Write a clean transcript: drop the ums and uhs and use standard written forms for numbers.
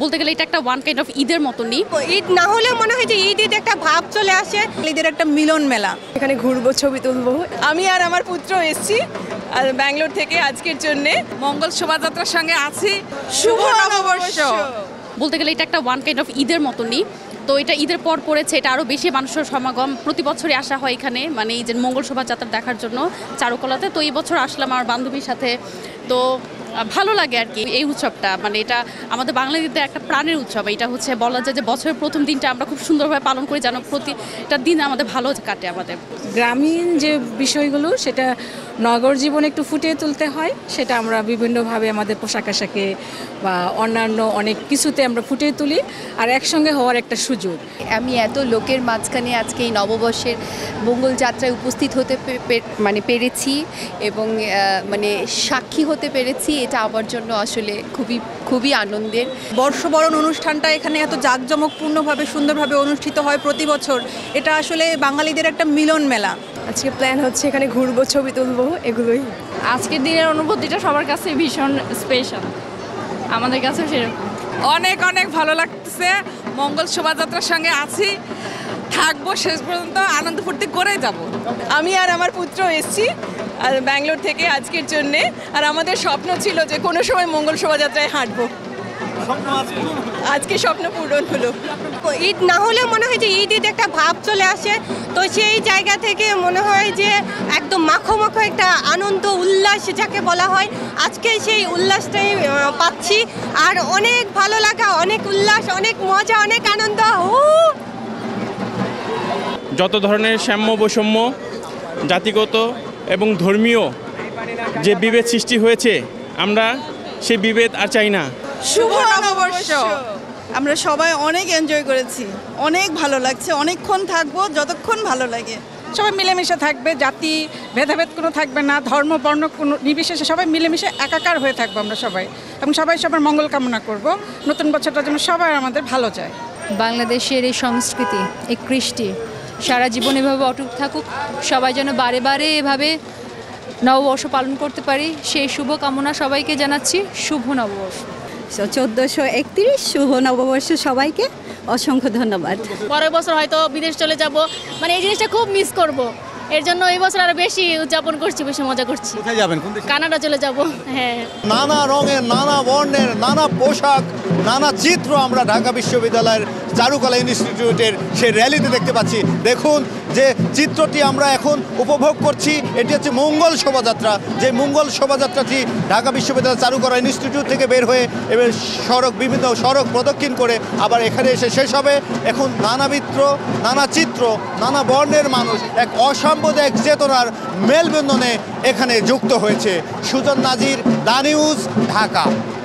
বলতে গেলে এটা একটা ওয়ান কাইন্ড অফ ঈদের মতনই। ঈদ না হলেও মনে হয় যে ঈদ একটা ভাব চলে আসে। ঈদের একটা মিলন মেলা, এখানে ঘুরবো, ছবি তুলবো। আমি আর আমার পুত্র এসেছি ব্যাঙ্গালোর থেকে আজকের জন্য মঙ্গল শোভাযাত্রার সঙ্গে আছি। শুভ নববর্ষ। বলতে গেলে এটা একটা ওয়ান কাইন্ড অফ ঈদের মতনই। তো এটা ঈদের পর পড়েছে, এটা আরও বেশি মানুষের সমাগম। প্রতি বছরই আসা হয় এখানে, মানে এই যে মঙ্গল শোভাযাত্রা দেখার জন্য চারুকলাতে। তো এই বছর আসলাম আমার বান্ধবীর সাথে। তো ভালো লাগে আর কি এই উৎসবটা, মানে এটা আমাদের বাঙালিদের একটা প্রাণের উৎসব। এটা হচ্ছে বলা যায় যে বছরের প্রথম দিনটা আমরা খুব সুন্দরভাবে পালন করি, যেন প্রতিটা দিন আমাদের ভালো কাটে। আমাদের গ্রামীণ যে বিষয়গুলো সেটা নগর জীবনে একটু ফুটিয়ে তুলতে হয়, সেটা আমরা বিভিন্নভাবে আমাদের পোশাক আশাকে বা অন্যান্য অনেক কিছুতে আমরা ফুটিয়ে তুলি, আর একসঙ্গে হওয়ার একটা সুযোগ। আমি এত লোকের মাঝখানে আজকে এই নববর্ষের মঙ্গল যাত্রায় উপস্থিত হতে পেরেছি এবং মানে সাক্ষী হতে পেরেছি, এটা আমার জন্য আসলে খুবই আনন্দের। বর্ষবরণ অনুষ্ঠানটা এখানে এত জাঁকজমকপূর্ণভাবে সুন্দরভাবে অনুষ্ঠিত হয় প্রতি বছর। এটা আসলে বাঙালিদের একটা মিলন মেলা। আজকে প্ল্যান হচ্ছে এখানে ঘুরবো, ছবি তুলবো, এগুলোই। আজকের দিনের অনুভূতিটা সবার কাছে ভীষণ স্পেশাল, আমাদের কাছেও সেরকম। অনেক অনেক ভালো লাগতেছে, মঙ্গল শোভাযাত্রার সঙ্গে আছি, থাকবো শেষ পর্যন্ত, আনন্দ ফুর্তি করে যাব। আমি আর আমার পুত্র এসেছি ব্যাঙ্গালোর থেকে আজকের জন্যে, আর আমাদের স্বপ্ন ছিল যে কোনো সময় মঙ্গল শোভাযাত্রায় হাঁটবো। আজকে স্বপ্ন পূরণ হলো। ঈদ না হলেও মনে হয় যে ঈদ একটা ভাব চলে আসে। তো সেই জায়গা থেকে মনে হয় যে একদম মাখো একটা আনন্দ উল্লাস যাকে বলা হয়, আজকে সেই উল্লাসটাই পাচ্ছি। আর অনেক ভালো লাগা, অনেক উল্লাস, অনেক মজা, অনেক আনন্দ। যত ধরনের সাম্য বৈষম্য, জাতিগত এবং ধর্মীয় যে বিভেদ সৃষ্টি হয়েছে, আমরা সেই বিভেদ আর চাই না। শুভ নববর্ষ। আমরা সবাই অনেক এনজয় করেছি, অনেক ভালো লাগছে, অনেকক্ষণ থাকবো যতক্ষণ ভালো লাগে। সবাই মিলেমিশে থাকবে, জাতি ভেদাভেদ কোনো থাকবে না, ধর্ম বর্ণ কোনো নির্বিশেষে সবাই মিলেমিশে একাকার হয়ে থাকবো আমরা সবাই, এবং সবাই সবার মঙ্গল কামনা করব। নতুন বছরটা যেন সবাই আমাদের ভালো যায়। বাংলাদেশের এই সংস্কৃতি, এই কৃষ্টি সারা জীবন এভাবে অটুট থাকুক, সবাই যেন বারে বারে এভাবে নববর্ষ পালন করতে পারি, সেই শুভ কামনা সবাইকে জানাচ্ছি। শুভ নববর্ষ। 1431 শুভ নববর্ষ সবাইকে অসংখ্য ধন্যবাদ। পরের বছর হয়তো বিদেশ চলে যাব, মানে এই জিনিসটা খুব মিস করব, এর জন্য এই বছর আরো বেশি উদযাপন করছি, বেশি মজা করছি। কোথায় যাবেন? কোন দেশে? কানাডা চলে যাব। হ্যাঁ, নানা রঙের, নানা বর্ণের, নানা পোশাক, নানা চিত্র আমরা ঢাকা বিশ্ববিদ্যালয়ের চারুকলা ইনস্টিটিউটের সেই র্যালিতে দেখতে পাচ্ছি। দেখুন যে চিত্রটি আমরা এখন উপভোগ করছি, এটি হচ্ছে মঙ্গল শোভাযাত্রা। যে মঙ্গল শোভাযাত্রাটি ঢাকা বিশ্ববিদ্যালয় চারুকলা ইনস্টিটিউট থেকে বের হয়ে এবার বিভিন্ন সড়ক প্রদক্ষিণ করে আবার এখানে এসে শেষ হবে। এখন নানাবিধ, নানা চিত্র, নানা বর্ণের মানুষ এক অসাম্প্রদায়িক চেতনার মেলবন্ধনে এখানে যুক্ত হয়েছে। Sujan Nazir, the news, Dhaka.